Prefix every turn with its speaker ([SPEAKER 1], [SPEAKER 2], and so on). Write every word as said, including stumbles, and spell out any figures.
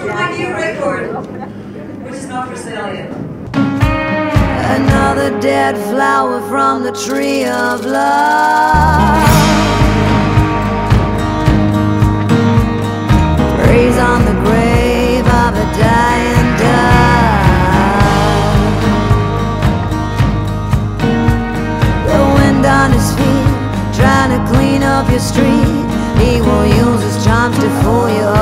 [SPEAKER 1] for my new record, which is not for sale yet.
[SPEAKER 2] Another dead flower from the tree of love. Praise on the grave of a dying dove. The wind on his feet, trying to clean up your street. He will use his charms to fool you